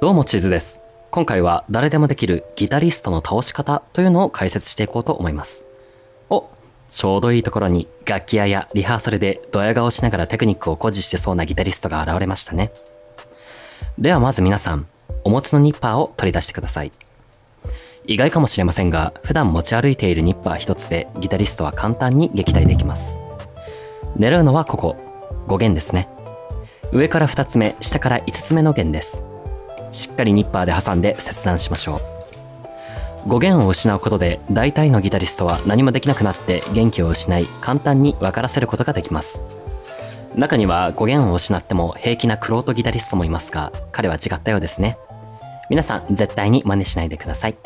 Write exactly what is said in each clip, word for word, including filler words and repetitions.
どうもチーズです。今回は誰でもできるギタリストの倒し方というのを解説していこうと思います。お、ちょうどいいところに楽器屋やリハーサルでドヤ顔しながらテクニックを誇示してそうなギタリストが現れましたね。ではまず皆さん、お持ちのニッパーを取り出してください。意外かもしれませんが、普段持ち歩いているニッパー一つでギタリストは簡単に撃退できます。狙うのはここ、ご弦ですね。上からふたつめ、下からいつつめの弦です。しっかりニッパーで挟んで切断しましょう。ご弦を失うことで大体のギタリストは何もできなくなって元気を失い、簡単に分からせることができます。中にはご弦を失っても平気な玄人ギタリストもいますが、彼は違ったようですね。皆さん絶対に真似しないでください。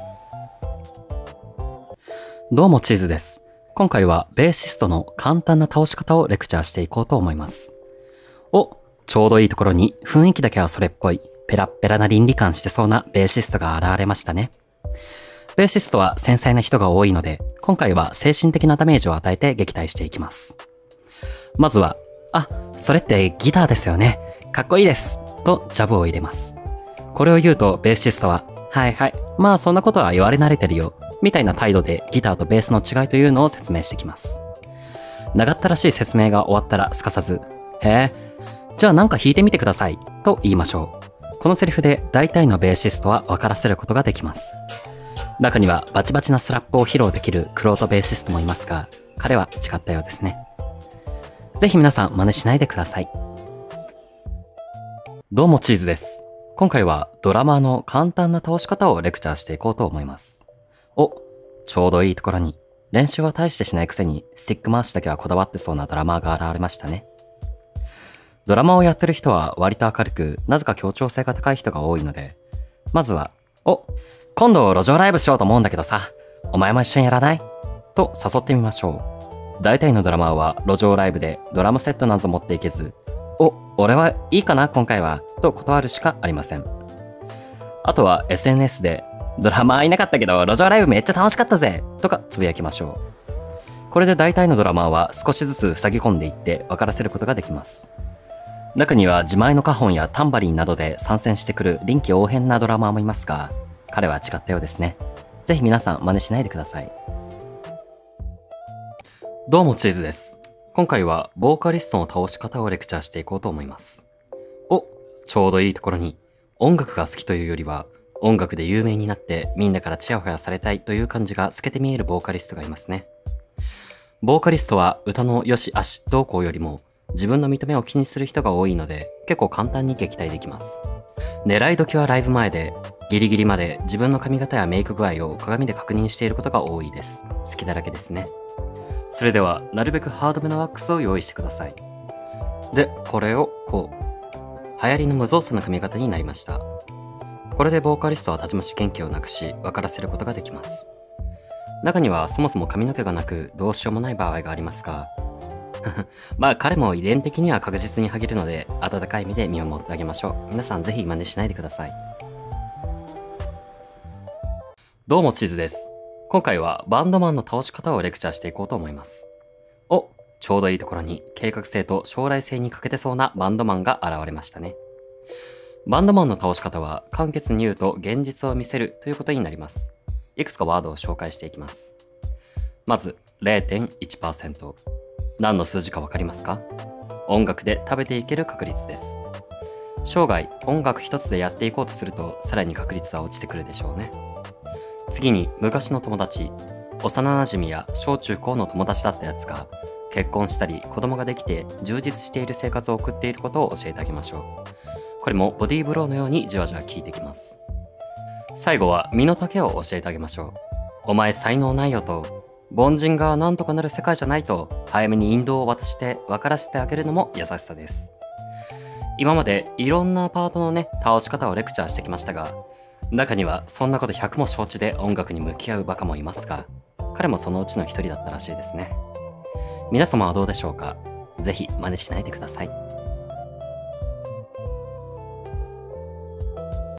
どうもチーズです。今回はベーシストの簡単な倒し方をレクチャーしていこうと思います。お、ちょうどいいところに雰囲気だけはそれっぽいペラッペラな倫理観してそうなベーシストが現れましたね。ベーシストは繊細な人が多いので、今回は精神的なダメージを与えて撃退していきます。まずは、あ、それってギターですよね。かっこいいです。とジャブを入れます。これを言うとベーシストは、はいはい、まあそんなことは言われ慣れてるよ。みたいな態度でギターとベースの違いというのを説明してきます。長ったらしい説明が終わったらすかさず、へえ、じゃあなんか弾いてみてください。と言いましょう。このセリフで大体のベーシストは分からせることができます。中にはバチバチなスラップを披露できる玄人ベーシストもいますが、彼は違ったようですね。ぜひ皆さん真似しないでください。どうもチーズです。今回はドラマーの簡単な倒し方をレクチャーしていこうと思います。お、ちょうどいいところに練習は大してしないくせにスティック回しだけはこだわってそうなドラマーが現れましたね。ドラマをやってる人は割と明るく、なぜか協調性が高い人が多いので、まずは、お、今度路上ライブしようと思うんだけどさ、お前も一緒にやらない？と誘ってみましょう。大体のドラマーは路上ライブでドラムセットなど持っていけず、お、俺はいいかな今回は、と断るしかありません。あとは エスエヌエス で、ドラマーいなかったけど路上ライブめっちゃ楽しかったぜとかつぶやきましょう。これで大体のドラマーは少しずつ塞ぎ込んでいって分からせることができます。中には自前のカホンやタンバリンなどで参戦してくる臨機応変なドラマーもいますが、彼は違ったようですね。ぜひ皆さん真似しないでください。どうもチーズです。今回はボーカリストの倒し方をレクチャーしていこうと思います。お、ちょうどいいところに、音楽が好きというよりは、音楽で有名になってみんなからチヤホヤされたいという感じが透けて見えるボーカリストがいますね。ボーカリストは歌の良し悪しどうこうよりも、自分の見た目を気にする人が多いので、結構簡単に撃退できます。狙い時はライブ前で、ギリギリまで自分の髪型やメイク具合を鏡で確認していることが多いです。好きだらけですね。それでは、なるべくハードめなワックスを用意してください。で、これをこう。流行りの無造作な髪型になりました。これでボーカリストはたちまち元気をなくし、分からせることができます。中にはそもそも髪の毛がなく、どうしようもない場合がありますが、まあ彼も遺伝的には確実にハゲるので、温かい目で見守ってあげましょう。皆さんぜひ真似しないでください。どうもチーズです。今回はバンドマンの倒し方をレクチャーしていこうと思います。お、ちょうどいいところに計画性と将来性に欠けてそうなバンドマンが現れましたね。バンドマンの倒し方は簡潔に言うと現実を見せるということになります。いくつかワードを紹介していきます。まず れいてんいちパーセント。何の数字かわかりますか？音楽で食べていける確率です。生涯音楽一つでやっていこうとするとさらに確率は落ちてくるでしょうね。次に昔の友達、幼馴染や小中高の友達だったやつが結婚したり子供ができて充実している生活を送っていることを教えてあげましょう。これもボディーブローのようにじわじわ効いてきます。最後は身の丈を教えてあげましょう。お前才能ないよと、凡人がなんとかなる世界じゃないと早めに引導を渡して分からせてあげるのも優しさです。今までいろんなパートのね倒し方をレクチャーしてきましたが、中にはそんなことひゃくも承知で音楽に向き合うバカもいますが、彼もそのうちの一人だったらしいですね。皆様はどうでしょうか？ぜひ真似しないでください。